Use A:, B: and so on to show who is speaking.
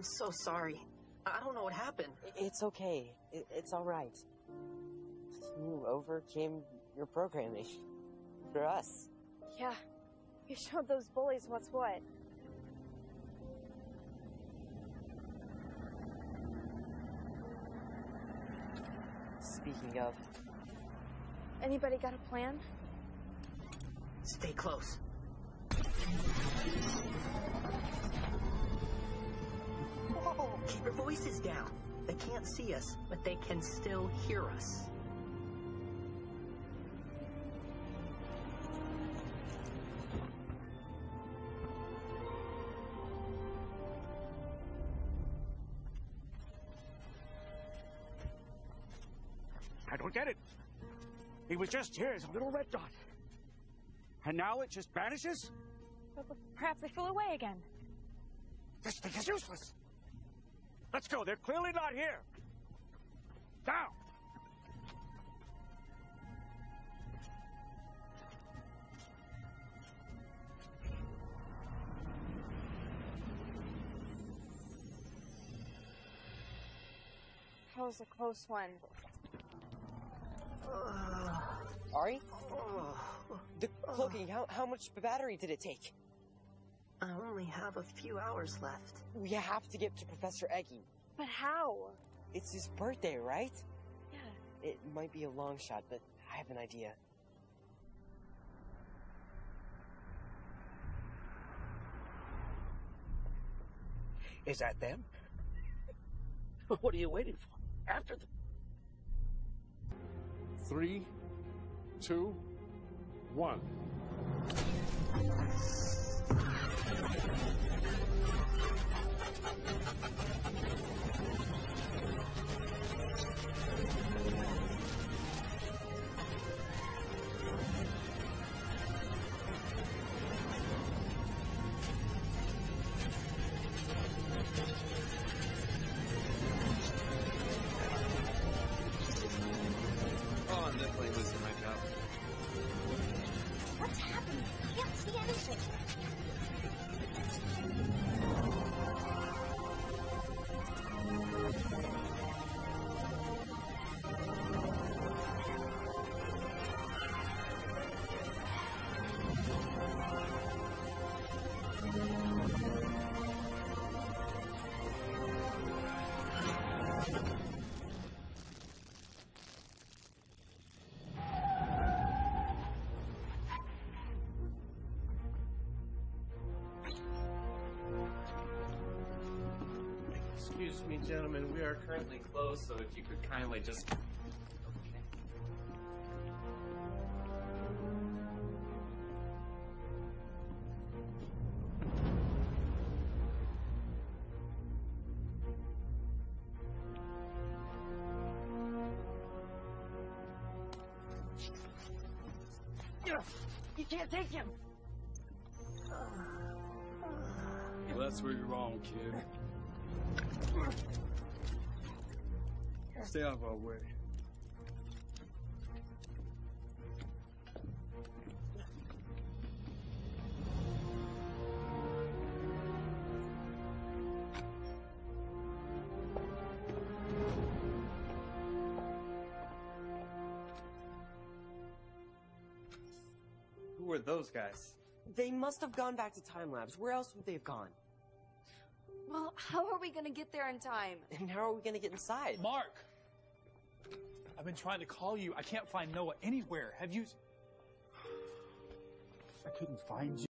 A: I'm so sorry. I don't know what happened.
B: It's okay. It's all right. You overcame your programming. For us.
C: Yeah. You showed those bullies what's what.
B: Speaking of...
C: Anybody got a plan?
A: Stay close. Whoa! Keep your voices down. They can't see us, but they can still hear us.
D: I don't get it. He was just here as a little red dot. And now it just vanishes?
C: But perhaps they flew away again.
D: This thing is useless. Let's go. They're clearly not here. Down.
C: That was a close one.
B: Ari? The cloaking, how much battery did it take?
A: I only have a few hours left.
B: We have to get to Professor Eggy.
C: But how?
B: It's his birthday, right?
C: Yeah.
B: It might be a long shot, but I have an idea.
D: Is that them? What are you waiting for? After them.
E: 3, 2, 1.
F: Oh, I'm definitely losing my job.
G: What's happening? I can't see anything.
F: Excuse me, gentlemen, we are currently closed, so if you could kindly just...
B: You can't take him!
E: Well, that's where you're wrong, kid. Stay out of our way.
F: Who are those guys?
B: They must have gone back to Time Labs. Where else would they have gone?
C: Well, how are we gonna get there in time?
B: And how are we gonna get inside?
H: Mark! I've been trying to call you. I can't find Noah anywhere. Have you... I couldn't find you.